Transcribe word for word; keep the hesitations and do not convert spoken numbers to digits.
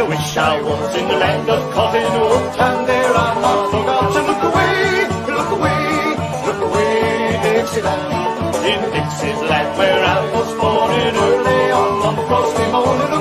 I wish I was in the land of cotton wool. And there I must look out to look away, look away, look away, Dixieland. In Dixie's land where I was born in early on one frosty morning.